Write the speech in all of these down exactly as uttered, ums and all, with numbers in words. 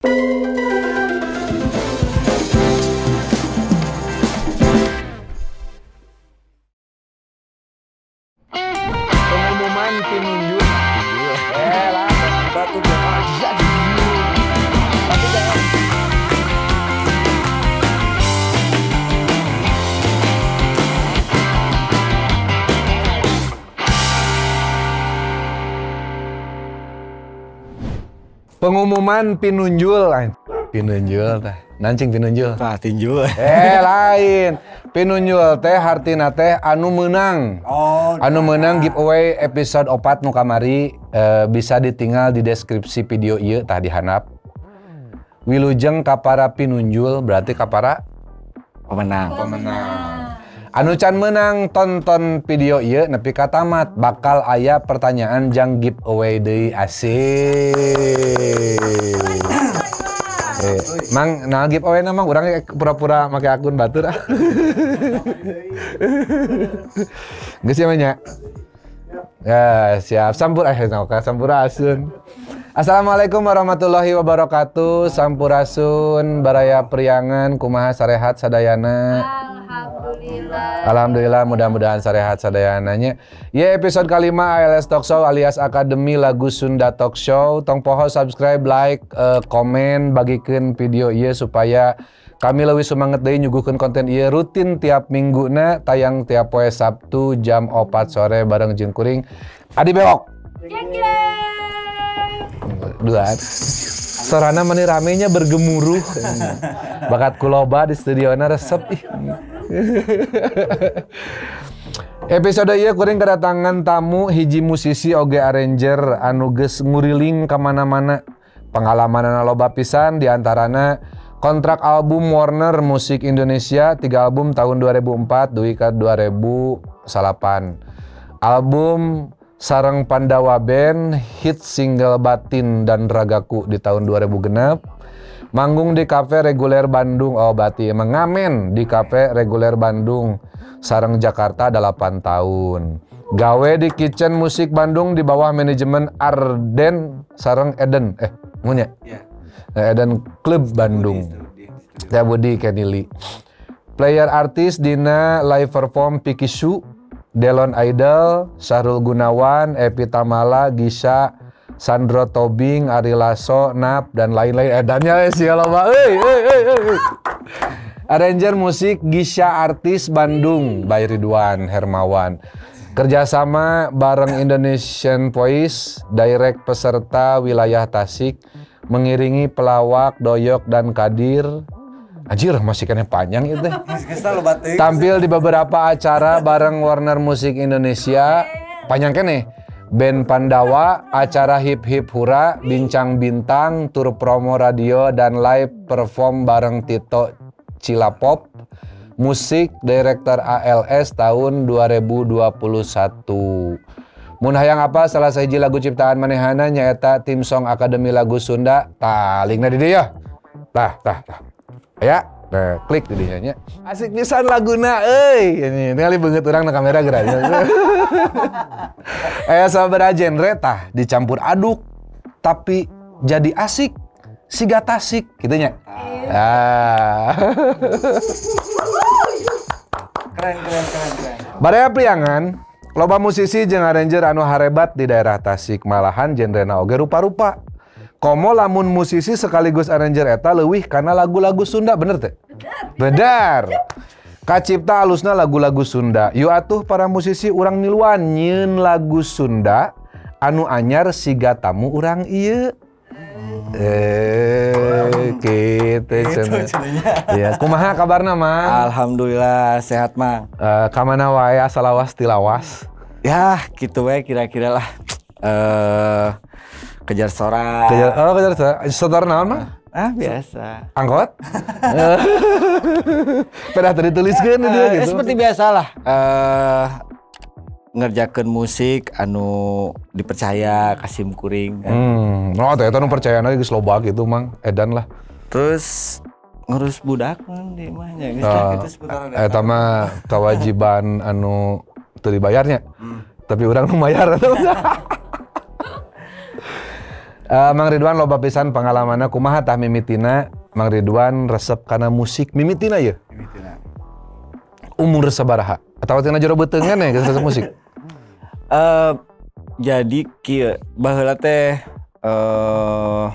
Pengumuman penunjuk. Eh lah, batu aja di tapi jangan. Pengumuman pinunjul, pinunjul teh, nancing pinunjul. Tah tinjul. Eh lain, pinunjul teh hartina teh anu menang. Oh, anu menang giveaway episode opat nu kamari e, bisa ditinggal di deskripsi video ieu tah dihandap. Wilujeng kapara pinunjul berarti kapara pemenang. pemenang. Anu can menang tonton video ieu nepi ka tamat bakal aya pertanyaan jang giveaway deui asik. Eh, mang nah giveaway na mang urang pura-pura make akun batur. Geus ya nya. Ya, siap sampur eh ka sampurasun. Assalamualaikum warahmatullahi wabarakatuh. Sampurasun baraya priangan kumaha sarehat sadayana. Alhamdulillah. Alhamdulillah, mudah-mudahan sarehat sadayananya. Ye episode kalima A L S Talk Show alias Akademi Lagu Sunda Talk Show. Tong poho subscribe, like, uh, komen, bagikeun video ieu supaya kami leuwih sumanget deui nyuguhkeun konten ieu rutin tiap mingguna tayang tiap poe Sabtu jam opat sore bareng jeung kuring Adi Bewok. Jeng jeng. Duaan. Sorana meni ramenya bergemuruh. Bakat kuloba di studiona resep ih. Episode ieu kuring kedatangan tamu hiji musisi oge arranger anu geus nguriling ka mana-mana. Pengalamanana loba pisan diantarana kontrak album Warner Musik Indonesia tiga album tahun dua ribu empat dugi ka dua ribu salapan. Album sareng Pandawa Band, hit single Batin dan Ragaku di tahun dua ribu genep. Manggung di Cafe Reguler Bandung, oh berarti emang ngamen di Cafe Reguler Bandung sareng Jakarta delapan tahun. Gawe di Kitchen Musik Bandung di bawah manajemen Arden sareng Eden, eh ngunya? Yeah. Eden Club Bandung. Teh Budi Kenili. Player artis dina live perform Pikisu, Delon Idol, Sahrul Gunawan, Epi Tamala, Gisha, Sandro Tobing, Ari Lasso, Nap, dan lain-lain. Edannya sih loba. Euy, euy, euy, euy. Arranger musik Gisha Artis Bandung by Ridwan Hermawan. Kerjasama bareng Indonesian Voice, direct peserta wilayah Tasik, mengiringi pelawak Doyok dan Kadir. Anjir, masih kena panjang itu. Tampil di beberapa acara bareng Warner Musik Indonesia. Panjang kene. Band Pandawa, acara Hip Hip Hura, Bincang Bintang, tur promo radio dan live perform bareng Tito Cilapop. Musik Director A L S tahun dua ribu dua puluh satu. Mun hayang apa salah sahiji lagu ciptaan manehana nyaeta tim song Akademi Lagu Sunda. Tah, linkna di dieu. Tah, tah, tah. Ya, nah, klik di dieu nya. Asik pisan laguna euy. Ini ningali beungeut urang na kamera geura. Aya sabaraha genre tah dicampur aduk tapi jadi asik siga tasik kitu nya. Ah. Keren keren keren keren. Baraya priangan loba musisi jeung arranger anu harebat di daerah Tasik, malahan genrena oge rupa-rupa. Komo lamun musisi sekaligus arranger eta leuwih kana lagu-lagu Sunda, bener teh? Bener. Kacipta alusna lagu-lagu Sunda. Yuk atuh para musisi urang niluan nyieun lagu Sunda anu anyar siga tamu urang ieu. Eh, kitu cenah. Ya, kumaha kabarna, Mang? Alhamdulillah sehat, Mang. Uh, kamana wae asal lawas ti lawas. Ya, gitu we kira-kira lah. Eh uh, kejar sorak. Kejar, oh kejar sorak. Sotor naon, Mang? Ah, biasa. Angkot? Pedah tadi tuliskeun uh, uh, gitu. Seperti biasalah. Eh uh, ngerjakeun musik anu dipercaya kasim kuring kan. Hmm, no eta nu percayana geus loba gitu, Mang. Edan lah. Terus ngurus budak kan di imahnya geus uh, kitu seputaran eta mah kewajiban anu teu dibayarnya. Hmm. Tapi urang nu mayar. Uh, Mang Ridwan loba pisan pengalamanna kumaha tah mimitina Mang Ridwan resep kana musik mimitina ya? Mimitina. Umur sabaraha? Atawa tina jero beuteungan ya resep musik? Uh, jadi kieu baheula teh uh,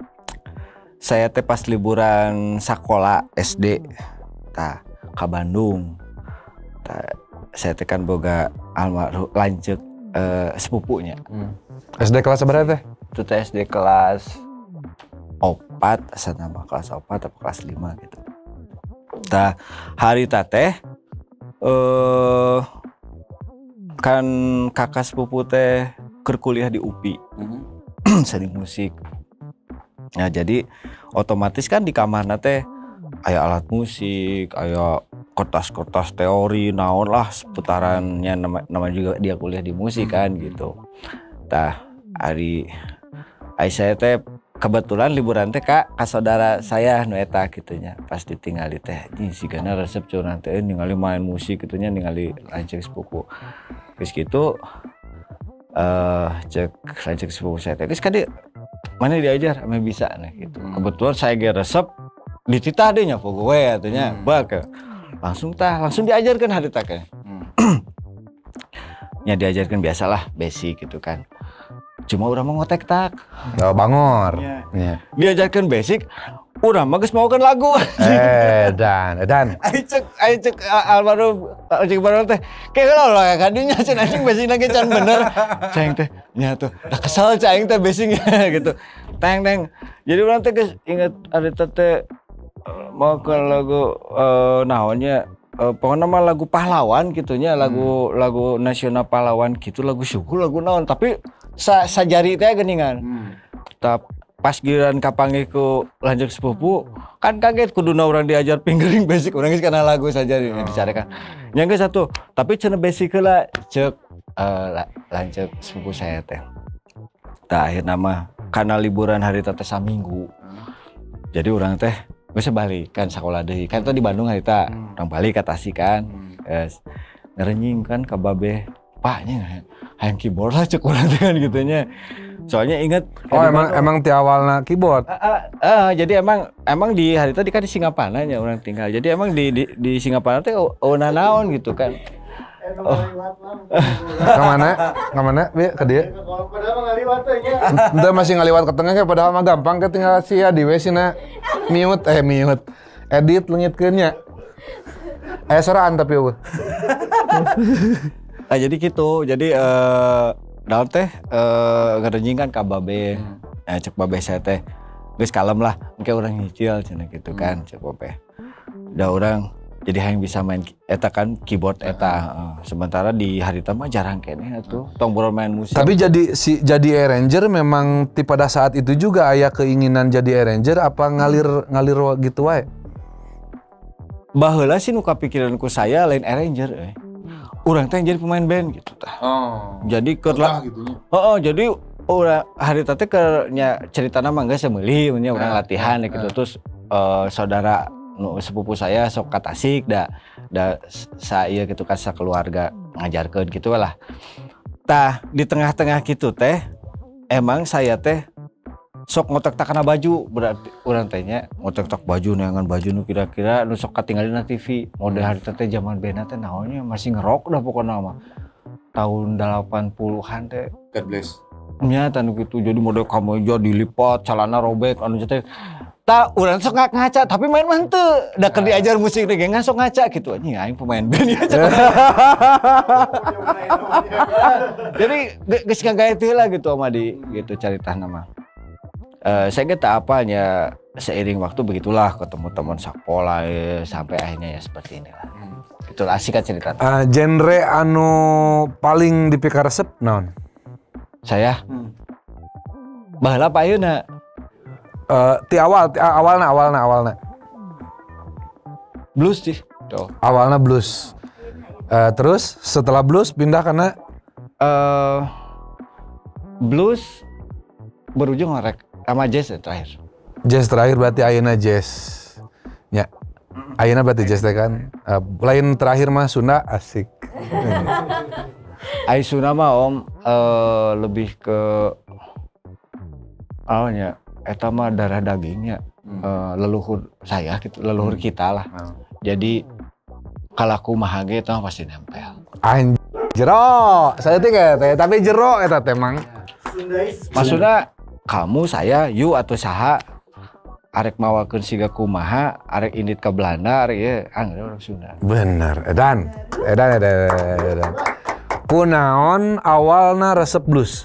saya teh pas liburan sekolah S D tah ka Bandung. Tah saya teh kan boga almarhum lanceuk uh, sepupunya. Hmm. S D kelas berapa teh? Itu teh S D kelas opat, asal nama kelas opat atau kelas lima gitu. Tah hari teh eh kan kakak sepupu teh keur kuliah di U P I, mm-hmm. seni musik. Nah jadi otomatis kan di kamarna teh aya alat musik, aya kertas-kertas teori, naon lah seputarannya nama, nama juga dia kuliah di musik kan gitu. Tah hari Ai saya teh kebetulan liburan teh kak ka saudara saya nu eta gitunya pas ditinggali teh ini sigana resep curang teh ningali main musik gitunya ningali lanceuk sepupu geus kitu eh cek lanceuk sepupu saya teh geus kade mana diajar ame bisa nah gitu kebetulan saya ge resep dititah deui nya pogo we atunya hmm. Bak langsung tah langsung diajarkeun hari teh hmm. nya diajarkeun biasalah basic gitu kan. Cuma urang mau ngotek tak. Oh, bangor. Ya. Ya. Diajarkan basic, urang mah geus maokeun lagu. Eh, dan, dan. Ai cek, ai cek almarhum, cek baru teh. Kayak heula ka dinya cenah anjing basic lagi can bener. Ceng teh, nya tuh. Da kesel cing teh basicnya gitu. Teng teng. Jadi urang teh geus inget ada teh mau ke lagu uh, naonnya uh, pokoknya mah lagu pahlawan gitunya, lagu hmm. lagu nasional pahlawan gitu, lagu syukur, lagu naon tapi Sa sajari teh geuningan. Hmm. Tap pas giliran kapanggih ku lanceuk sepupu, kan kaget kuduna urang diajar fingering basic urang geus kana lagu sajari oh. Dicarekan. Nya geus satu, tapi cenah basic heula ceuk uh, lanceuk sepupu saya teh. Tah akhirna mah kana liburan hari teh saminggu. Hmm. Jadi urang teh geus balik kan sakola deui. Kan teh di Bandung hari teh hmm. urang balik ka Tasik kan. Hmm. Geus ngerenying kan ka babeh. Paknya hayang keyboard lah cek urang teh kan gitunya. Soalnya inget oh emang Bandung. Emang ti awalna keyboard. Uh, uh, uh, jadi emang emang di hari tadi kan di Singapana nya urang tinggal. Jadi emang di di, di Singapana teh euna naon gitu kan. Oh. Ka mana? Ka mana? Bi ka dieu. Padahal mah ngaliwat teh nya. Henteu masih ngaliwat ke tengah ge padahal mah gampang ke tinggal sia di we sina mute eh mute. Edit leungitkeun nya. Aya soraan tapi eueuh. Nah jadi gitu, jadi eh daun teh eh ngerenjing kan ka babe, hmm. nah, cek babe saya teh, geus kalem lah, engke urang nyicil cenah gitu kan, hmm. cek babe. Da urang jadi hayang bisa main eta kan keyboard eta, uh, sementara di harita mah jarang keneh atuh, tong boro main musik. Tapi jadi si jadi arranger memang ti pada saat itu juga aya keinginan jadi arranger apa ngalir ngalir gitu wae? Baheula sih nu kapikiranku saya lain arranger euy. Urang teh jadi pemain band gitu tah. Oh. Jadi keur lah gitu nya. Heeh, jadi urang hari teh keur nya caritana mah geus semeuli nya urang uh, latihan uh, gitu uh. Terus uh, saudara nu sepupu saya sok ka Tasik da da saya gitu kan sakeluarga ngajarkeun gitu lah. Tah di tengah-tengah gitu teh emang saya teh sok ngotek-tak kana baju berarti urang teh nya ngotek-tak baju neangan baju nu kira-kira nu sok katinggalin na T V mode hari teh zaman band teh naonnya masih ngerok udah pokona mah tahun delapan puluhan teh God bless nya tanu kitu jadi mode kameja dilipat celana robek anu teh tah urang sok ngaca tapi main mah henteu da keur diajar musik teh ge sok ngaca gitu anjing aing pemain band ya jadi geus ngagaya teh lah gitu ama di gitu caritana mah. Uh, saya kira apanya seiring waktu begitulah ketemu teman sekolah ya, sampai akhirnya ya seperti inilah. Hmm. Itulah asik kan cerita. Uh, genre anu paling dipikir resep naon? Saya. Hmm. Baheula apa ayeuna? Uh, ti awal, ti awalna awalna awalna. Blues sih. Tuh. Awalnya blues. Uh, terus setelah blues pindah karena uh, blues berujung ngorek sama jazz ya, terakhir. Jazz terakhir berarti ayeuna jazz. Ya. Ayeuna berarti jazz teh kan. Uh, lain terakhir mah Sunda asik. Ai Sunda mah Om uh, lebih ke Oh nya, eta mah darah dagingnya hmm. uh, leluhur saya gitu, leluhur hmm. kita lah. Hmm. Jadi kalau kumaha ge eta pasti nempel. Jero, saya teh teh tapi jero eta teh mang. Maksudnya kamu, saya, you atau saha arek mawakeun siga kumaha, arek indit ke Belanda, arek ya anggar orang Sunda. Bener, edan. Edan edan edan. Kunaon awalna resep blues?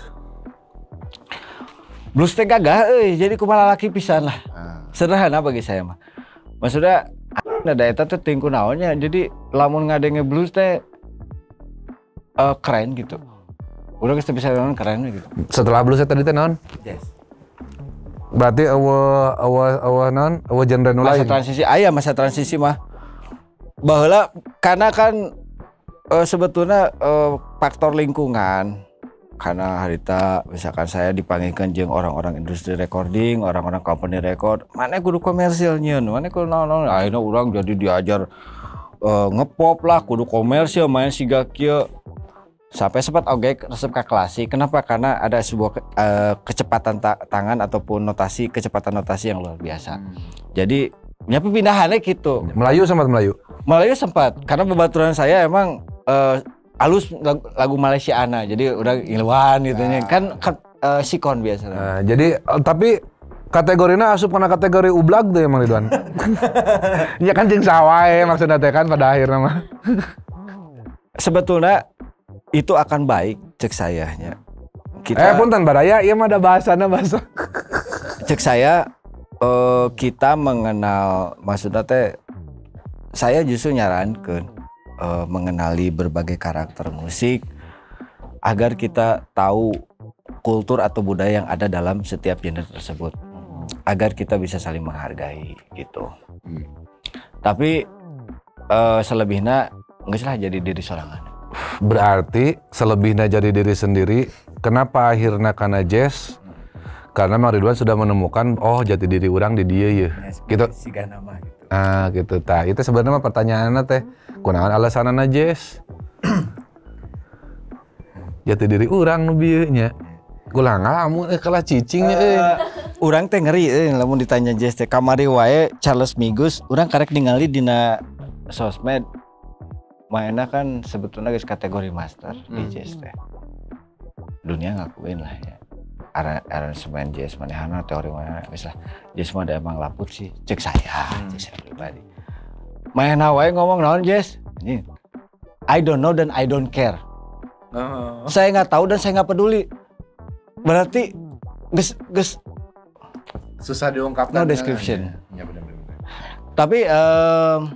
Blues teh gagah euy, jadi kumaha lalaki pisan lah. Sederhana bagi saya mah. Maksudnya ada eta teh teuing kunaonnya, jadi lamun ngadenge blues teh uh, keren gitu. Udah geus bisa naon keren gitu. Setelah blues tadi teh naon? Yes. Berarti eueuh eueuh eueuh naon? Eueuh genre nu lain. Masa transisi aya masa transisi mah. Baheula karena kan uh, sebetulnya uh, faktor lingkungan. Karena harita misalkan saya dipanggilkan jeung orang-orang industri recording, orang-orang company record, mana kudu komersil nyeun, mana kudu naon-naon. Akhirnya urang jadi diajar uh, ngepop lah, kudu komersil main siga kieu. Sampai sempat oge resep ka klasik. Kenapa? Karena ada sebuah ke, uh, kecepatan ta tangan ataupun notasi, kecepatan notasi yang luar biasa. Hmm. Jadi nyapu pindahannya gitu. Melayu sempat Melayu. Melayu sempat karena pembaturan saya emang uh, halus lagu, lagu Malaysia ana, jadi udah iluan gitu nya. Nah. Kan uh, sikon biasa. Nah, jadi uh, tapi kategorinya asup kena kategori ublag tuh emang Ridwan. Ya kan jeung sawae maksudna teh kan pada akhirnya mah. Sebetulnya itu akan baik cek sayanya. Kita Eh punten baraya ieu mah ada bahasana bahasa. Cek saya uh, kita mengenal maksudnya teh saya justru nyarankeun Uh, mengenali berbagai karakter musik agar kita tahu kultur atau budaya yang ada dalam setiap genre tersebut, agar kita bisa saling menghargai gitu. Hmm. Tapi uh, selebihnya nggak salah jadi diri sorangan. Berarti selebihnya jadi diri sendiri. Kenapa akhirnya karena jazz? Karena Mang Ridwan sudah menemukan oh jati diri orang di dia ya. Gitu. Siga nama gitu. Ah gitu ta. Itu sebenarnya mah pertanyaannya teh. Kunaon alasanana jazz? Jati diri urang nu bieu nya. Kulang ngalamun eh kalah cicingnya euy. Uh, urang teh ngeri euy lamun ditanya jazz teh. Kamari wae Charles Mingus urang karek ningali dina sosmed. Mainna kan sebetulnya geus kategori master hmm. di jazz teh. Dunia ngakuin lah ya. Aransemen jazz manehana teori mana geus lah. Jazz mah da emang laput sih cek saya, hmm. cek saya pribadi. Mainna wae ngomong naon jazz? Anjing. I don't know dan I don't care. Oh. Saya nggak tahu dan saya nggak peduli. Berarti geus geus susah diungkapkan. No description. Ya benar-benar. Tapi um,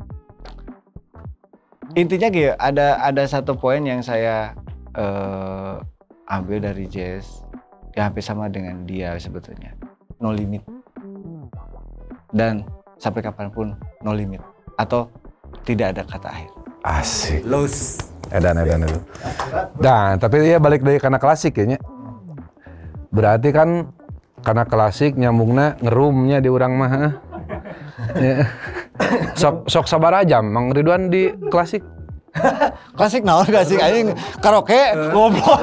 intinya gitu, ada ada satu poin yang saya uh, ambil dari jazz. Ya hampir sama dengan dia sebetulnya. No limit. Dan sampai kapanpun no limit. Atau tidak ada kata akhir. Asik. Los. Edan, edan, edan. Nah, tapi dia balik dari karena klasik kayaknya. Berarti kan karena klasik nyambungnya ngerumnya di urang mah. sok sok sabar aja Mang Ridwan di klasik. Klasik naon klasik anjing karaoke goblok.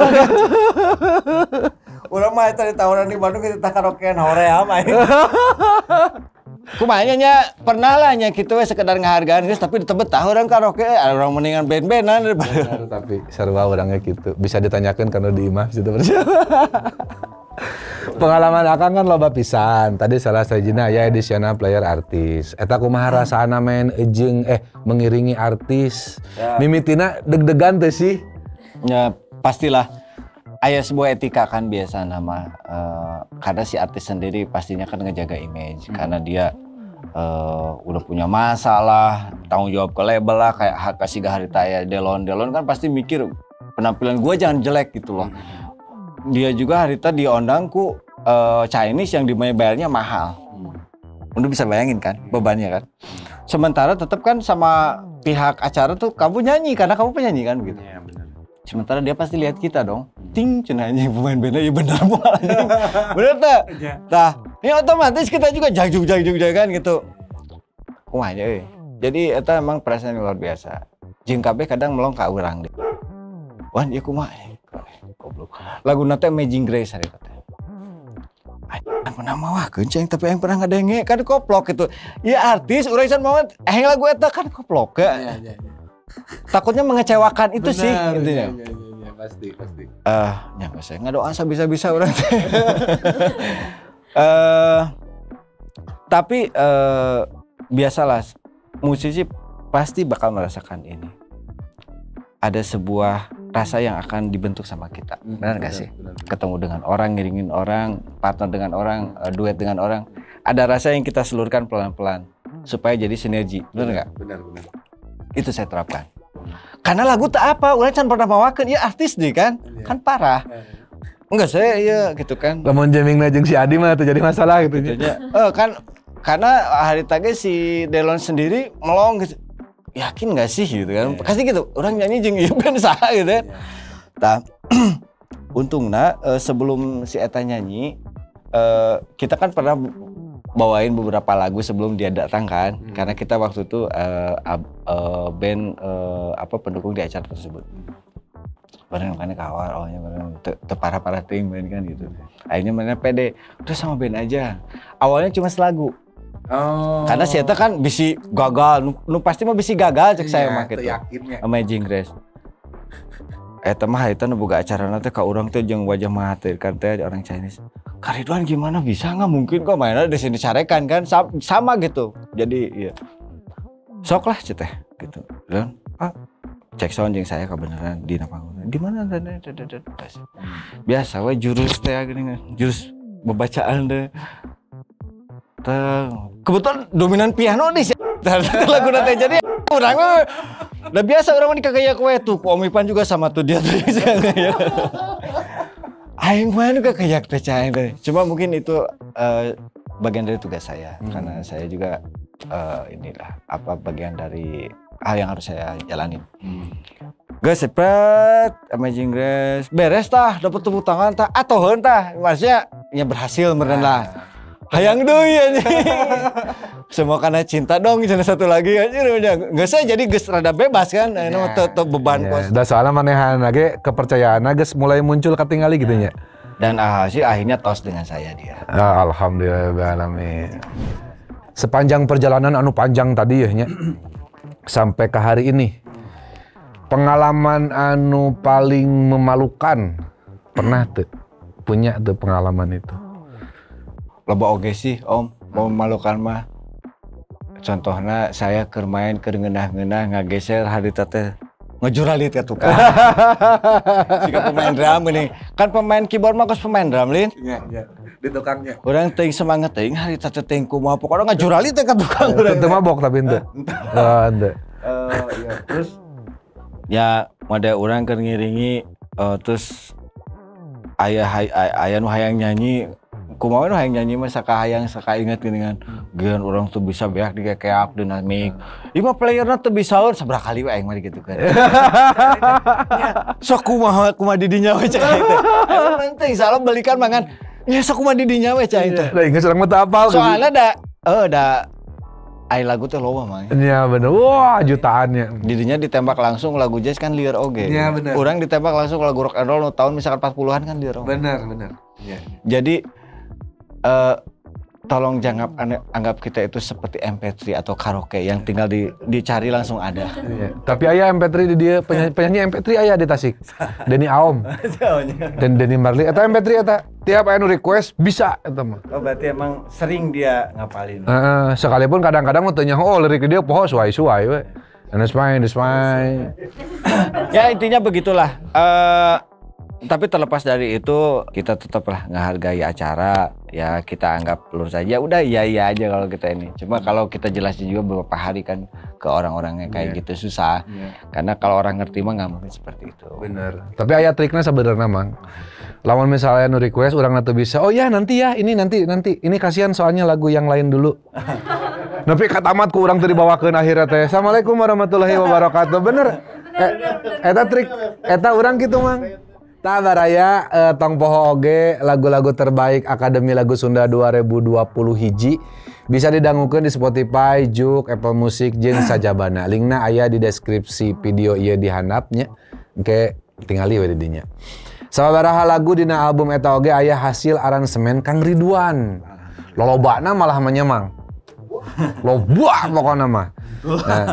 Urang mah eta di tahunan di Bandung kita karaokean hoream aing. Kumaha nya pernah lah nya kitu we sekedar ngahargaan geus tapi ditebetah urang karaoke urang mendingan band-bandan daripada. Tapi sarua urangnya kitu bisa ditanyakeun kana di imah situ percaya. Pengalaman akang kan loba pisan. Tadi salah sajina aya additional player artis. Eta kumaha rasana main jeung eh mengiringi artis. Ya. Mimitina deg-degan teh sih. Ya pastilah. Aya sebuah etika kan biasa nama uh, karena si artis sendiri pastinya kan ngejaga image hmm. karena dia uh, udah punya masalah, tanggung jawab ke label lah kayak hak kasih harita ya Delon Delon kan pasti mikir penampilan gua jangan jelek gitu loh. Dia juga harita diondang ku uh, Chinese yang dibayarnya mahal. Hmm. Udah bisa bayangin kan bebannya kan. Sementara tetap kan sama pihak acara tuh kamu nyanyi karena kamu penyanyi kan gitu. Ya, benar. Sementara dia pasti lihat kita dong. Ting cenah anjing pemain bandnya ya bener moal anjing. Bener tak? Tah, ini otomatis kita juga jagjug jagjug kan gitu. Kumaha euy. Jadi eta emang perasaan luar biasa. Jeung kabeh kadang melong ka urang deh. Wan ieu kumaha? Goblok. Laguna teh Amazing Grace harita teh. Yang pernah mawah kenceng tapi yang pernah ngadenge kan koplok gitu. Ya artis urang can mawah eh lagu eta kan koplok ya. Iya iya iya. Takutnya mengecewakan itu benar, sih intinya. Iya, iya, iya, pasti pasti. Eh, uh, ya saya ngadoa bisa-bisa urang teh. Eh tapi uh, biasalah musisi pasti bakal merasakan ini. Ada sebuah rasa yang akan dibentuk sama kita, benar nggak sih? Benar, benar. Ketemu dengan orang, ngiringin orang, partner dengan orang, uh, duet dengan orang, ada rasa yang kita selurkan pelan-pelan supaya jadi sinergi, benar nggak? Benar, benar. Itu saya terapkan. Karena lagu tak apa, orang can pernah bawakan, ya artis deh kan, ya. Kan parah. Enggak saya ya gitu kan. Lamun jamming jeung si Adi mah terjadi masalah gitu. Gitu eh kan karena hari tadi si Delon sendiri melong gitu. Yakin gak sih gitu kan, yeah. Kasih gitu, orang nyanyi jeung ieu band saha gitu ya. Tah, untungna uh, sebelum si Eta nyanyi, uh, kita kan pernah bawain beberapa lagu sebelum dia datang kan, hmm. Karena kita waktu itu uh, uh, band uh, apa pendukung di acara tersebut. Bareng kan kawar, awalnya bareng teparah-parah ting main kan gitu. Akhirnya mana pede, udah sama band aja. Awalnya cuma selagu. Oh. Karena si Eta kan bisi gagal, nu, nu pasti mah bisi gagal cek iya, saya mah gitu. Amazing Grace. Eta mah eta nu boga acarana teh ka urang teh jeung wajah mahatirkan teh orang Chinese. Ka Ridwan gimana bisa nggak mungkin kok mainnya di sini carekan kan sama, sama gitu. Jadi iya. Sok lah ceteh gitu. Dan ah cek sound jeung saya kebenaran di panggung. Di mana dan biasa we jurus teh gini jurus pembacaan teh. Kebetulan dominan piano nih sih. Lagu nanti jadi orang udah biasa orang ini kagak kue tuh. Om Ipan juga sama tuh dia tuh. Aing main juga kayak percaya deh. Cuma mungkin itu uh, bagian dari tugas saya hmm. Karena saya juga uh, inilah apa bagian dari hal yang harus saya jalanin. Hmm. Guys, sepet, Amazing Grace, beres tah, dapat tepuk tangan tah, atau hentah, maksudnya ya berhasil meren lah. Hayang deui anjing. Semua karena cinta dong, jadi satu lagi anjing udah. Enggak saya jadi geus rada bebas kan, anu yeah. Tetep beban yeah. Kos. Da soalna manehan lagi kepercayaan geus mulai muncul katingali gitu nya. Dan ah, sih akhirnya tos dengan saya dia. Ah, alhamdulillahirabbil. Sepanjang perjalanan anu panjang tadi ya nya sampai ke hari ini. Pengalaman anu paling memalukan pernah tuh punya tuh pengalaman itu. Loba oge sih om, mau memalukan mah. Contohnya saya keur main keur ngeunah-ngeunah ngageser hari teh ngejuralit ka tukang. Jika pemain drum ini, kan pemain keyboard mah geus pemain drum lin. Iya, iya. Di tukangnya. Urang teuing semangat teuing hari teh teuing kumaha pokona ngajuralit ka tukang urang. Teu mabok tapi henteu. Heeh, henteu. Eh iya, terus ya mada urang keur ngiringi uh, terus aya aya nu hayang nyanyi kumaha nu hayang nyanyi mah saka hayang saka inget geuningan geun urang tuh bisa beak dikekeak dinamik lima playerna teu bisaeun sabaraha kali we aing mah gitu kan sok kumaha kumaha di dinya we cai teh penting salah balikan mangan nya sok kumaha di dinya we cai teh da inget urang mah teu apal soalna da eh da ai lagu teh loba mah. Iya bener. Wah, jutaannya. Didinya ditembak langsung lagu jazz kan liar oge. Iya bener. Urang ditembak langsung lagu rock and roll nu tahun misalkan empat puluhan kan liar oge. Bener, bener. Iya. Jadi eh uh, tolong jangan anggap kita itu seperti M P tiga atau karaoke yang tinggal di, dicari langsung ada. Iya. Tapi aya M P tiga di dia penyanyi, penyanyi M P tiga aya di Tasik. Denny Aom. Dan Denny Marley eta M P tiga eta tiap aya nu request bisa eta mah. Oh berarti emang sering dia ngapalin. Heeh, uh, sekalipun kadang-kadang mah teu nyaho oh lirik dia poho suai-suai we. And that's fine, that's fine. Ya intinya begitulah. Uh, Tapi terlepas dari itu kita tetaplah ngehargai acara ya kita anggap lurus saja udah iya iya aja kalau kita ini cuma kalau kita jelasin juga beberapa hari kan ke orang-orang yang kayak yeah. gitu susah yeah. Karena kalau orang ngerti mah nggak mungkin seperti itu. Bener. Tapi aya triknya sebenarnya mang. Lawan misalnya nu request orang nanti bisa oh ya nanti ya ini nanti nanti ini kasihan soalnya lagu yang lain dulu. Tapi katamat ku orang tadi bawakeun akhirnya teh. Assalamualaikum warahmatullahi wabarakatuh. Bener. Eta trik eta orang gitu mang. Tabaraya eh, tong poho oge lagu-lagu terbaik Akademi Lagu Sunda dua ribu dua puluh hiji bisa didangukeun di Spotify, Juk, Apple Music jeung sajabana. Linkna aya di deskripsi video ieu di handapnya. Engke tingali we di dinya. Sababaraha lagu dina album eta oge aya hasil aransemen Kang Ridwan. Lolobana malah menyemang. Loba pokokna mah. Nah.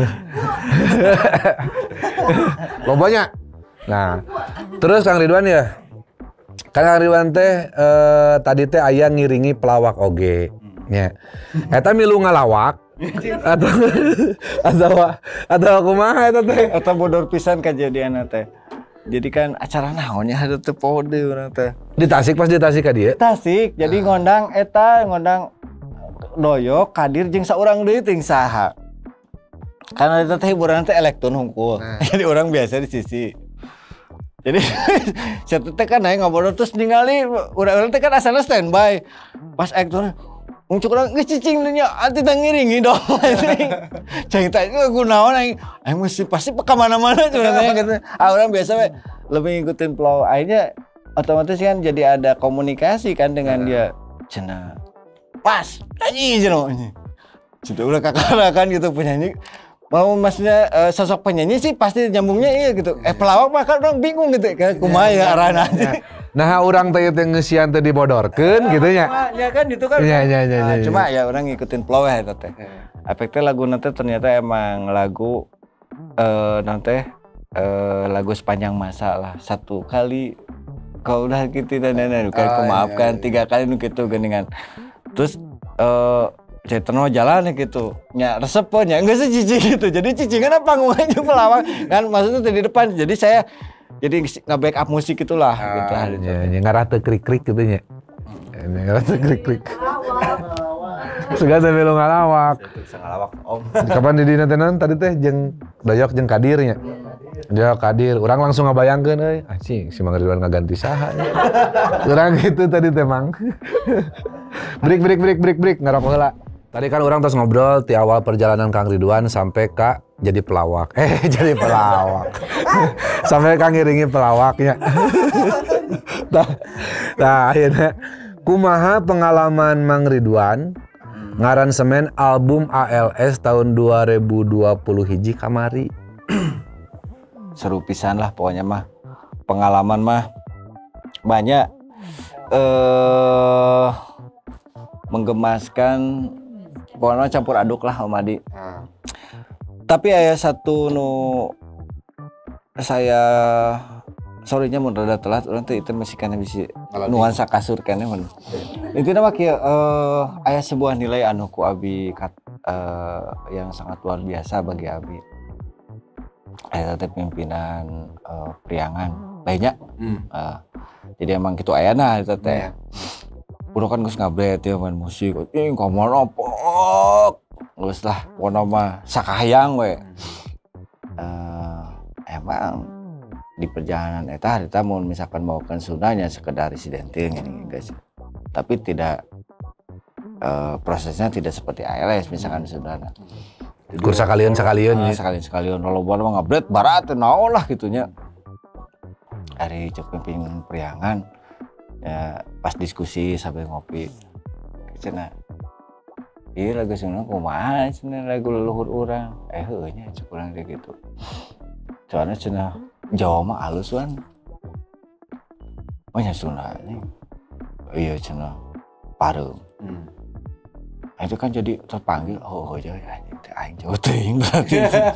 Lobanya. Nah, terus Kang Ridwan ya. Kan Kang Ridwan teh eh, tadi teh aya ngiringi pelawak oge. Nya. Eta milu ngalawak atau atau atau kumaha eta teh? Eta bodor pisan kejadian teh. Jadi kan acara naonnya ada teu pode urang teh. Di Tasik pas di Tasik ka dieu. Tasik, jadi ngondang eta ngondang Doyok, Kadir jeung saurang deui ting saha. Karena eta teh hiburan teh elektron hungkul. Nah. Jadi orang biasa di sisi. Jadi saya teh kan naik ngobrol terus ningali urang teh kan asana standby. Pas elektron muncul orang geus cicing nya ati teh ngiringi dong. Cai teh kunaon aing aing mesti pasti ka mana-mana curang gitu. Ah orang biasa we lebih ngikutin flow. Akhirnya otomatis kan jadi ada komunikasi kan dengan dia. Cenah pas nyanyi cenah. Sudah ulah kakarakan gitu penyanyi. Mau maksudnya uh, sosok penyanyi sih pasti nyambungnya iya gitu. Eh pelawak mah kan orang bingung gitu kan kumaha ya arana. Nah, orang teh teh ngeusian teh dibodorkeun gitu nya. Ya kan itu kan. Iya iya iya. Nah, cuma ya orang ngikutin flow ya teh. Efeknya lagu nanti ternyata emang lagu eh nanti eh lagu sepanjang masa lah. Satu kali kau udah gitu dan dan kan oh, maafkan iya, iya. Tiga kali nu kitu geuningan. Terus eh ceterno jalan gitu. Nya resep pun nya geus cicing gitu. Jadi cicingan panggung aja pelawak kan maksudnya di depan. Jadi saya jadi nge-backup musik itulah ah, gitu hari itu. Ya, ngarah teu krik-krik gitu nya. Ini ngarah teu krik-krik. Segala teh melu ngalawak. Bisa ngalawak om. Kapan di dina teh tadi teh jeung Doyok jeung Kadir nya. Doyok Kadir, urang langsung ngabayangkeun euy, anjing si Mang Ridwan ngaganti saha nya. Urang gitu tadi teh Mang. Break break break break break ngarok heula. Tadi kan orang terus ngobrol di awal perjalanan Kang Ridwan sampai Kak jadi pelawak. Eh jadi pelawak. Sampai Kang ngiringi pelawaknya. Nah, nah akhirnya kumaha pengalaman Mang Ridwan ngaransemen album A L S tahun dua ribu dua puluh hiji kamari. Seru pisan lah pokoknya mah. Pengalaman mah banyak eh menggemaskan. Pokoknya campur aduk lah Om Adi. Hmm. Tapi ada satu nu saya sorrynya mun rada telat urang teh itu masih kana bisi nuansa kasur keneh mun. Intina mah kieu eh aya sebuah nilai anu ku abi kat, uh, yang sangat luar biasa bagi abi. Aya teh pimpinan uh, priangan lainnya. Hmm. Uh, jadi emang kitu ayana eta teh. Hmm. Udah kan geus ngabret ya main musik, ing kamar opok, geus lah, pokona mah sakahayang we. Uh, emang di perjalanan eta harita mau misalkan bawakan Sundanya sekedar residentil gini guys, tapi tidak uh, prosesnya tidak seperti A L S misalkan di Sundana. Kur sakalian sakalian uh, sekalian sekalian kalau buat mah ngabret barat naon lah gitunya. Dari cek pimpinan priangan. Ya pas diskusi sambil ngopi cenah ieu lagu Sunda kumaha cenah lagu leluhur urang eh heuh nya cek urang kayak gitu soalnya cenah Jawa mah halus wan oh nya Sunda nih iya cenah pareum hmm. Nah, itu kan jadi terpanggil oh oh jadi anjing teh aing Jawa teuing berarti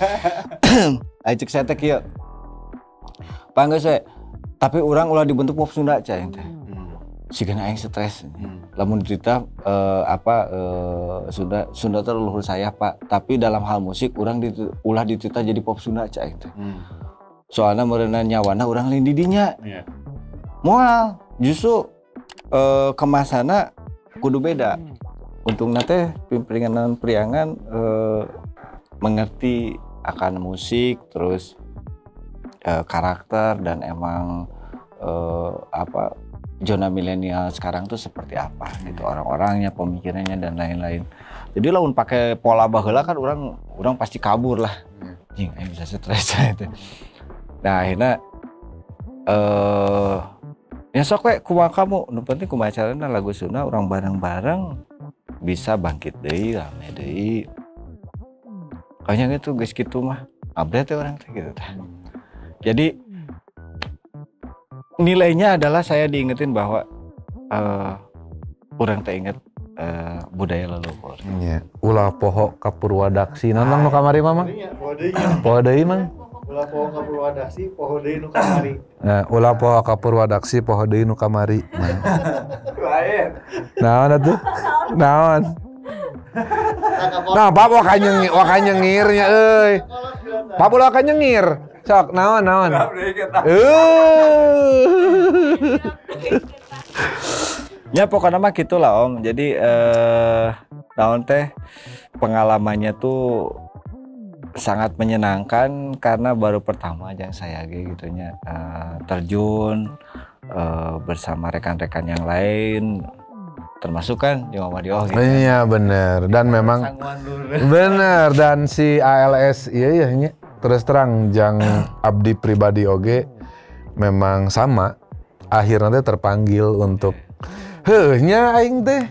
aing cek saya teh kieu panggil saya tapi urang ulah dibentuk pop Sunda cai teh sigana aing stres. Hmm. Lamun cerita uh, apa uh, Sunda Sunda teh leluhur saya Pak, tapi dalam hal musik urang ditu, ulah ditita jadi pop Sunda cai teh. Hmm. Soalna meureunna nyawana urang lain di dinya. Yeah. Moal justru uh, kemasana kudu beda. Untungna teh pimpinan priangan uh, mengerti akan musik terus uh, karakter dan emang uh, apa zona milenial sekarang tuh seperti apa gitu orang-orangnya, pemikirannya dan lain-lain. Jadi lamun pakai pola baheula kan orang orang pasti kabur lah. Jing, aing bisa stres itu. Nah, akhirnya eh ya sok we kumaha kamu, nu penting kumaha carana lagu Sunda orang bareng-bareng bisa bangkit deui, rame deui. Kayaknya gitu geus kitu mah. Abret teh orang teh gitu tah. Jadi nilainya adalah saya diingetin bahwa uh, orang teh inget uh, budaya leluhur. Iya. Ulah poho ka Purwadaksi. Naon nu kamari mah? Poho deui mang. Ulah poho ka Purwadaksi, poho deui nu kamari. Nah, ulah poho ka Purwadaksi, poho deui nu kamari. Lain. Naon atuh? Naon? Nah, Pak waka nyengir, waka nyengirnya euy. Pak ulah waka nyengir. Sok, naon naon. Eh. Ya pokoknya mah gitulah Om. Jadi eh naon teh pengalamannya tuh sangat menyenangkan karena baru pertama aja saya gitunya uh, terjun uh, bersama rekan-rekan yang lain termasuk kan di Muhammadiyah gitu. Iya bener dan memang bener dan si A L S iya iya terus terang jang abdi pribadi oge memang sama akhirnya teh terpanggil untuk heuh nya aing teh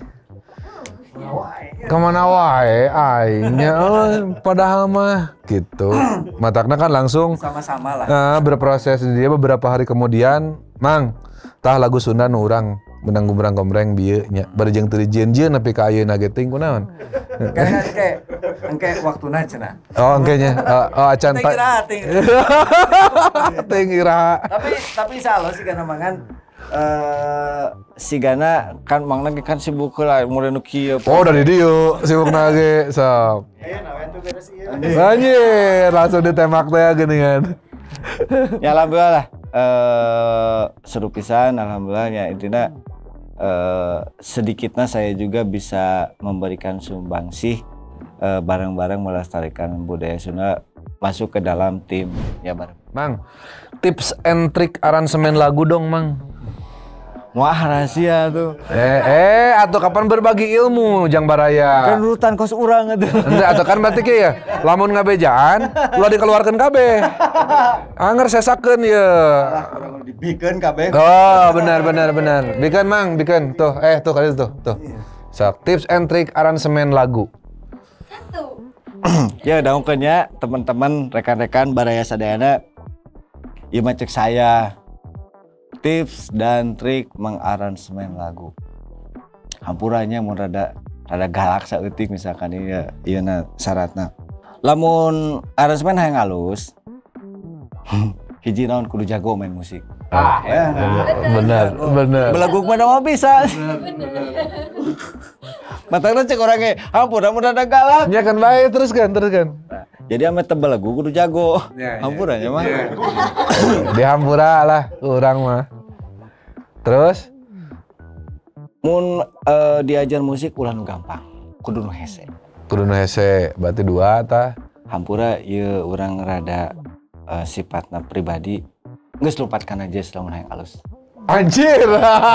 kemana wae aingnya oh, padahal mah gitu matakna kan langsung sama-sama lah uh, berproses dia beberapa hari kemudian mang tah lagu Sunda nu urang benang gumbrang gombreng bieu nya bari jeung teu dijieun-jieun nepi ka ayeuna ge teuing kunaon karena engke engke waktuna cenah oh engkenya uh, oh acan teh iraha teh iraha tapi tapi insyaallah sih kana mangan eh sigana kan mangna kan sibuk lah mulai nu kieu oh dari dieu sibukna ge sok Aya naon tuh beres ieu. anjir langsung ditembak teh geuningan ya alhamdulillah lah eh seru pisan alhamdulillah ya intinya eh sedikitnya saya juga bisa memberikan sumbangsih eh, bareng-bareng melestarikan budaya Sunda masuk ke dalam tim ya bareng. Mang tips and trick aransemen lagu dong Mang. Wah rahasia tuh. Eh, eh, atau kapan berbagi ilmu, Jang Baraya? Kan urutan kos urang itu. Enggak, atau kan berarti kayak ya, lamun ngabejaan, ulah dikeluarkan kabeh. Anger sesakeun ya. Kurang dibikeun kabeh. Oh, benar, benar, benar. Bikin Mang, bikin. Tuh, eh, tuh kali tuh, tuh. So, tips and trick aransemen lagu. Satu. Ya, daungkeunnya teman-teman, rekan-rekan Baraya Sadayana, ieu mah cek saya. Tips dan trik mengaransemen lagu. Hampurannya mun rada rada galak saeutik misalkan ieu ieuna syaratna. Lamun aransemen hayang halus. Hiji naon kudu jago main musik. Ah, ya. Benar, benar. Belagu mana mah bisa. Matangna cek urang ge, hampura mun rada galak. Ya kan bae terus kan, terus kan. Nah, jadi ame tebel lagu kudu jago. Hampurannya mah. Di hampura lah urang mah. Terus mun uh, diajar musik ulah nu gampang. Kudu nu hese. kudu nu hese, berarti dua tah. Hampura ieu urang rada uh, sifatna pribadi geus lupat kana jazz lamun hayang alus. Anjir.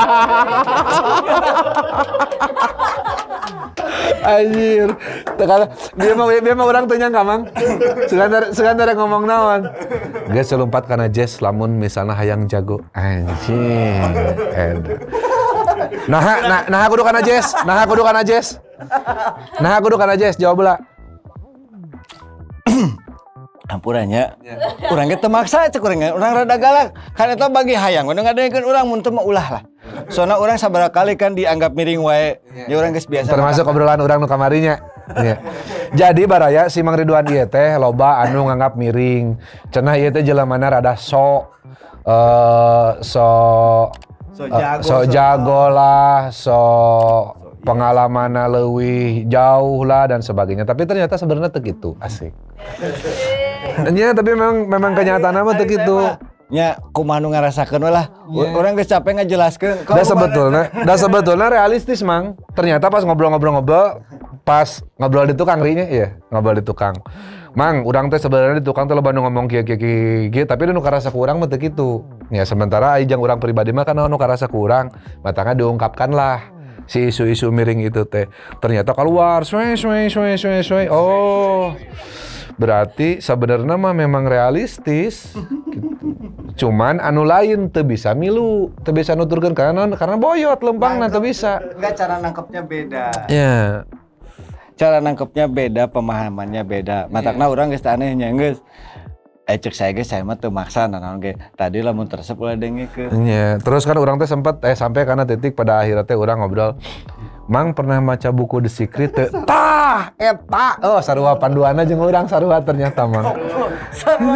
Anjir. Tekala dia mah dia mah urang teu nyangka Mang. Segantar segantar ngomong naon. Geus lompat kana jazz lamun misalna hayang jago. Anjir. Eda. Nah, nah, nah kudu kana jazz. Nah kudu kana jazz. Nah kudu kana jazz jawab heula. Hampurannya urang ge teu maksa cek urang urang rada galak kan eta bagi hayang udah ngadengekeun urang mun teu mah ulah lah soalna urang sabaraha kali kan dianggap miring wae ya urang geus biasa termasuk obrolan urang nu kamarinya ya. Jadi Baraya si Mang Ridwan ieu teh loba anu nganggap miring cenah ieu teh jelemana rada sok uh, so so jago so jago lah so pengalamanna leuwih jauh lah dan sebagainya tapi ternyata sebenarnya teu kitu asik. Nya tapi memang memang kenyataannya mah teu kitu. Nya kumaha nu ngarasakeun we lah. Urang geus capek ngajelaskeun. Da sebetulna, da sebetulna realistis Mang. Ternyata pas ngobrol-ngobrol-ngobrol, pas ngobrol di tukang rinya ya, ngobrol di tukang. Mang, urang teh sebenarnya di tukang teh loba nu ngomong kieu kieu kieu, tapi nu karasa ku urang mah teu kitu. Ya sementara ai jang urang pribadi mah kan nu karasa ku urang, matangna diungkapkan lah. Si isu-isu miring itu teh ternyata keluar, sway sway sway sway sway. Oh. Berarti sebenarnya mah memang realistis gitu. Cuman anu lain teu bisa milu, teu bisa nuturkeun karena karena boyot lempangna teu bisa. Enggak, cara nangkepnya beda. Ya. Cara nangkepnya beda, pemahamannya beda. Matakna urang geus aneh nya geus. eh cek saya ge saya mah teu maksa naon ge tadi lamun teresep ulah dengeukeun. Iya, terus kan orang teh sempat eh sampai karena titik pada akhirnya teh orang ngobrol, Mang pernah maca buku The Secret teu? Tah, eta. Oh, sarua panduanna jeung urang sarua ternyata Mang. Sarua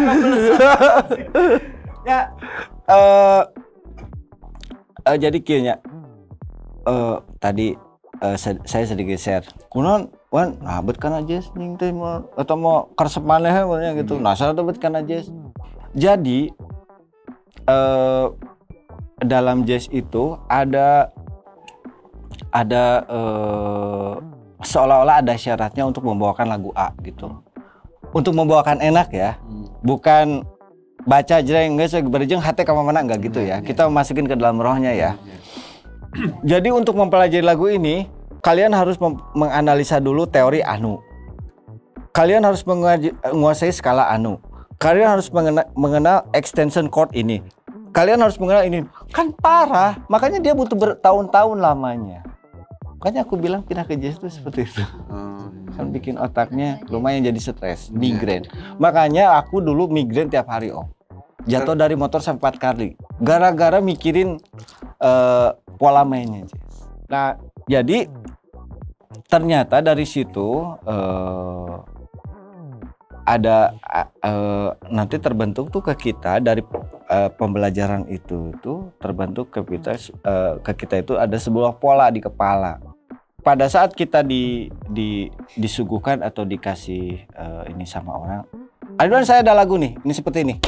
ya eh uh, jadi kieu nya. Uh, tadi uh, saya sedikit share. Kunaon wan abet kana jazz ning teh mah eta mah karesep maneh we gitu. Nah, saya teh kana jazz. Jadi uh, dalam jazz itu ada ada uh, seolah-olah ada syaratnya untuk membawakan lagu A gitu. Untuk membawakan enak ya. Bukan baca jreng geus berjeng hate ka mana enggak gitu ya. Kita masukin ke dalam rohnya ya. Jadi untuk mempelajari lagu ini kalian harus menganalisa dulu teori anu. Kalian harus menguasai skala anu. Kalian harus mengenal, mengenal extension chord ini. Kalian harus mengenal ini. Kan parah. Makanya dia butuh bertahun-tahun lamanya. Makanya aku bilang pindah ke jazz itu seperti itu. Kan bikin otaknya lumayan jadi stres, migrain. Makanya aku dulu migrain tiap hari om. Jatuh dari motor sampai empat kali. Gara-gara mikirin uh, pola mainnya jazz. Nah jadi ternyata dari situ uh, ada uh, nanti terbentuk tuh ke kita dari uh, pembelajaran itu tuh terbentuk ke kita uh, ke kita itu ada sebuah pola di kepala. Pada saat kita di, di disuguhkan atau dikasih uh, ini sama orang, aduan saya ada lagu nih, ini seperti ini.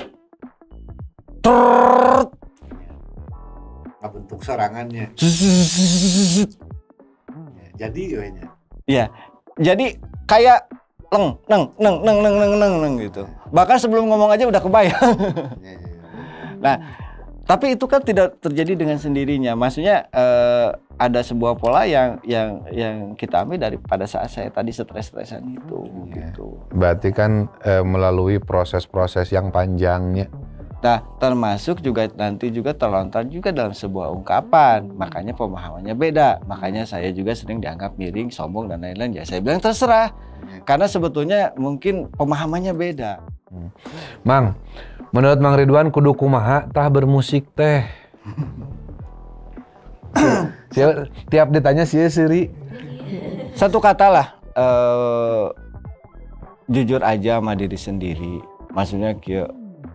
Nggak bentuk sorangannya. Jadi wehnya. Iya. Jadi kayak leng neng neng neng neng neng neng neng gitu. Bahkan sebelum ngomong aja udah kebayang. Nah, tapi itu kan tidak terjadi dengan sendirinya. Maksudnya eh, ada sebuah pola yang yang yang kita ambil dari pada saat saya tadi stres-stresan itu gitu. Berarti kan eh, melalui proses-proses yang panjangnya. Nah, termasuk juga nanti juga terlontar juga dalam sebuah ungkapan. Makanya pemahamannya beda. Makanya saya juga sering dianggap miring, sombong dan lain-lain. Ya saya bilang terserah. Karena sebetulnya mungkin pemahamannya beda. Hmm. Mang, menurut Mang Ridwan kudu kumaha tah bermusik teh? Tiap ditanya sih siri. Satu kata lah, uh, jujur aja sama diri sendiri. Maksudnya kieu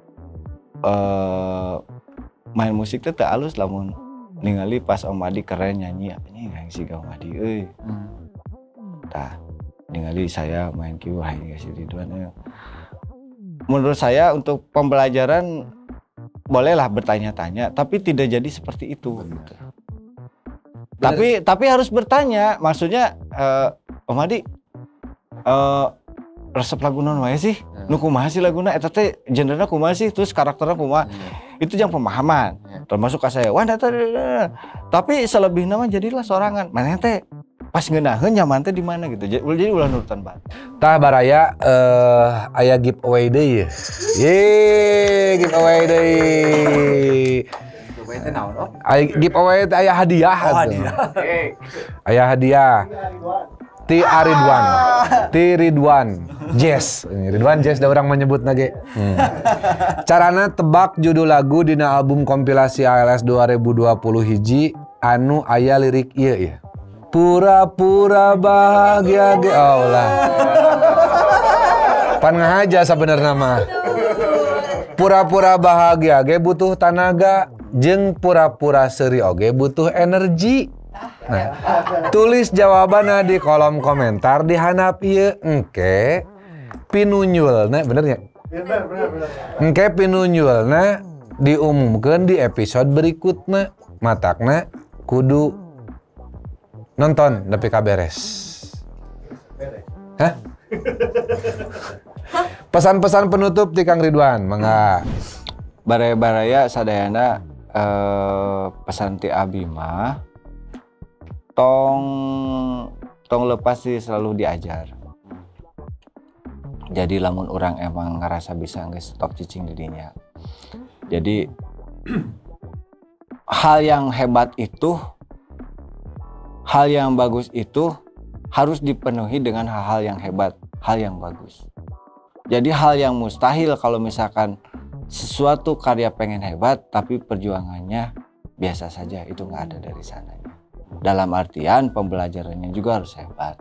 Uh, main musik teh teu alus lamun ningali pas Om Adi keren nyanyi apanya yang si Om Adi euy. Tah ningali saya main kieu hayang si Ridwan euy. Menurut saya untuk pembelajaran bolehlah bertanya-tanya tapi tidak jadi seperti itu gitu. Tapi tapi harus bertanya, maksudnya uh, Om Adi uh, resep lagu non wae sih? Nu kumaha sih laguna eta teh genrena kumaha sih terus karakternya kumaha. Yeah. Itu yang pemahaman. Yeah. Termasuk ka saya. Wah eta tapi selebihna mah jadilah sorangan. Maneh teh pas ngeunaheun nyaman teh di mana gitu. Jadi ulah nurutan banget. Tah baraya uh, aya giveaway deui. Ye, giveaway deui. Giveaway teh naon? Aya giveaway teh aya hadiah. Oh, hadiah. Aya hadiah. Ti Ridwan, Ti Ridwan Jazz, Ridwan Jazz da urang menyebut nage. Hmm. Carana tebak judul lagu dina album kompilasi A L S dua ribu dua puluh hiji anu aya lirik ieu ya. Pura-pura bahagia ge oh lah. Pan ngahaja sabenerna mah. Pura-pura bahagia ge butuh tenaga, jeung pura-pura seuri oge butuh energi. Nah, tulis jawabannya di kolom komentar di handap ieu engke pinunyulna bener nya? Bener bener bener. Engke pinunyulna diumumkeun di episode berikutna. Matakna kudu nonton nepi ka beres. Hah? Pesan-pesan penutup di Kang Ridwan, mangga. Baraya-baraya sadayana eh, pesan ti abi mah tong tong lepas sih selalu diajar. Jadi lamun orang emang ngerasa bisa geus stop cicing dirinya. Jadi hal yang hebat itu, hal yang bagus itu harus dipenuhi dengan hal-hal yang hebat, hal yang bagus. Jadi hal yang mustahil kalau misalkan sesuatu karya pengen hebat tapi perjuangannya biasa saja, itu nggak ada dari sananya. Dalam artian pembelajarannya juga harus hebat.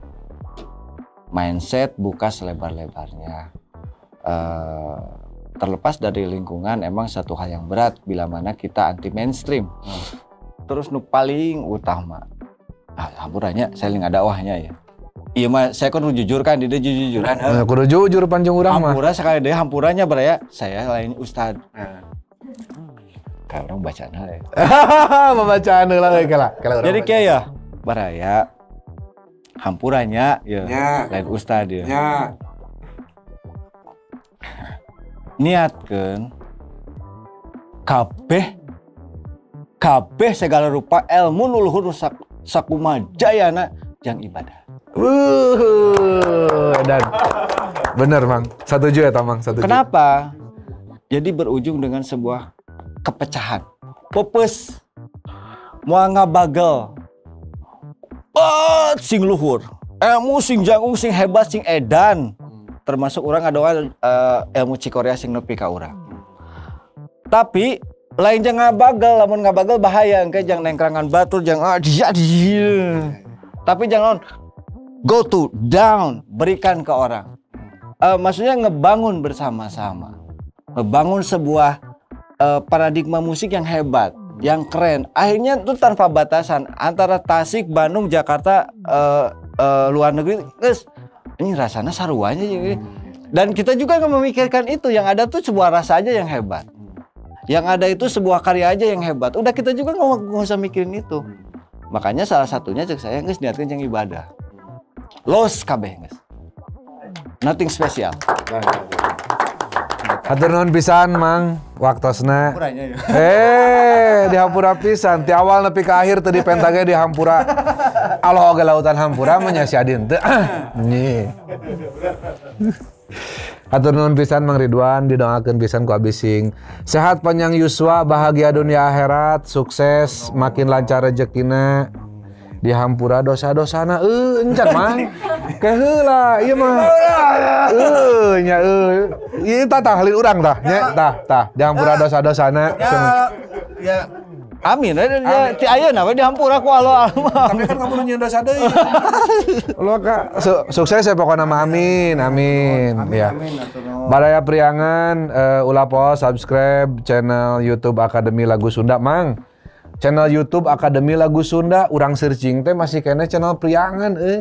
Mindset buka selebar-lebarnya. Uh, terlepas dari lingkungan, emang satu hal yang berat bila mana kita anti mainstream. Terus nu paling utama, ah, hampurannya saya nggak dakwahnya ya. Iya mah saya kan jujur kan, dia jujur-jujuran. Nah, kudu jujur panjang urang mah. Hampura sekali deh hampurannya beraya, saya lain ustad. Kalau orang bacaan ya. Pembacaan heula euy kala. Jadi kayak ya, baraya hampurannya ya, Ya. lain ustad ya. Ya. Niatkeun kabeh kabeh segala rupa ilmu nu luhur sak sakumaha jayana jang ibadah. Wuh, dan bener Mang, setuju ya Tamang, setuju. Kenapa? Jadi berujung dengan sebuah kepecahan. Pepes moal ngabagel. Oh, sing luhur. Ilmu sing jangung sing hebat sing edan. Termasuk orang ada uh, ilmu cikorea sing nepi ka urang. Tapi lain jangan ngabagel, lamun ngabagel bahaya engke jang nengkrangan batur jang ah dia dia. Tapi jangan go to down, berikan ke orang. Uh, maksudnya ngebangun bersama-sama. Ngebangun sebuah uh, paradigma musik yang hebat, yang keren. Akhirnya itu tanpa batasan antara Tasik, Bandung, Jakarta, uh, uh, luar negeri. Guys, ini rasanya saruannya jadi. Dan kita juga nggak memikirkan itu, yang ada tuh sebuah rasa aja yang hebat. Yang ada itu sebuah karya aja yang hebat. Udah kita juga nggak usah mikirin itu. Makanya salah satunya cek saya guys niatkan yang ibadah. Los kabeh guys. Nothing special. Hatur nuhun pisan Mang, waktosna. Eh, di hampura pisan, ti awal nepi ka akhir teu dipentage di hampura. Allah oge lautan hampura mah nya si Adin teu. Nih. Hatur nuhun pisan Mang Ridwan, didoakeun pisan ku abdi sing sehat panjang yuswa, bahagia dunia akhirat, sukses, makin lancar rezekina. Di hampura dosa-dosana eueuh encan Mang. Ke heula ieu mah. Eueuh nya eueuh. Ieu tah tah halin urang tah nya tah tah di hampura dosa-dosana. Ya amin ya ti ayeuna we di hampura ku Allah. Tapi kan kamu nanya dosa deui. Lo Kak su- sukses ya pokoknya mah amin amin. Ya. Badaya Priangan uh, ulah pos subscribe channel YouTube Akademi Lagu Sunda Mang. Channel YouTube Akademi Lagu Sunda, urang searching teh masih kena channel Priangan euy.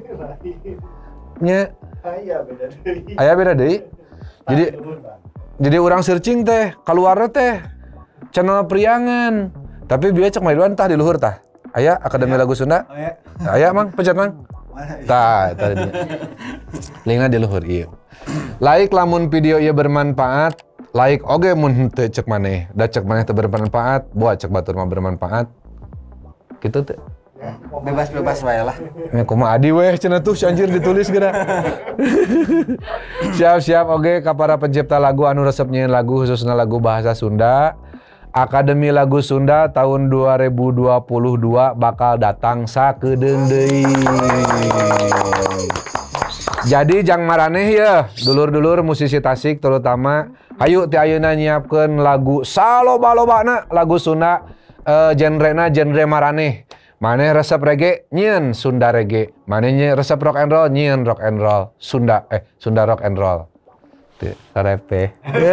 Nya aya beda deui. Aya beda deui. Jadi jadi urang searching teh keluarnya teh channel Priangan. Tapi bieu cek Ridwan tah di luhur tah. Aya Akademi Lagu Sunda? Aya. Aya Mang, pencet Mang. Tah, tah dia. Linkna di luhur ieu. Like lamun video ieu bermanfaat, like oge mun teu cek maneh. Da cek maneh teu bermanfaat, buat cek batur mah bermanfaat. Kitu teh. Bebas-bebas wae lah. Ya kumaha adi weh cenah tuh si anjir ditulis geura. Siap-siap oge ka para pencipta lagu anu resep nyieun lagu khususna lagu bahasa Sunda. Akademi Lagu Sunda tahun dua ribu dua puluh dua bakal datang sakedeung deui. Jadi jang maraneh ya, dulur-dulur musisi Tasik terutama, hayu ti ayeuna nyiapkeun lagu saloba-lobana lagu Sunda, uh, genrena genre maraneh. Maneh resep reggae nyieun Sunda reggae, manehnya resep rock and roll nyieun rock and roll Sunda eh Sunda rock and roll. Teu sarepe.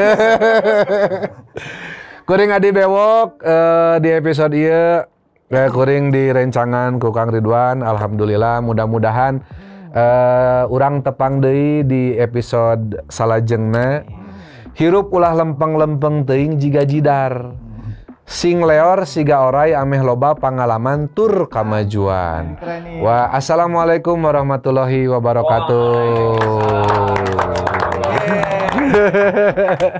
Kuring adi bewok uh, di episode ieu uh, kuring di rencangan ku Kang Ridwan. Alhamdulillah mudah-mudahan uh, urang tepang deui di episode salajengna. Hirup ulah lempeng-lempeng teuing jiga jidar. Sing leor siga oray ameh loba pangalaman tur kamajuan. Wa assalamualaikum warahmatullahi wabarakatuh.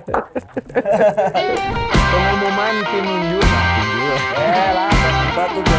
Pengumuman pinunjuk. Eh lah, batu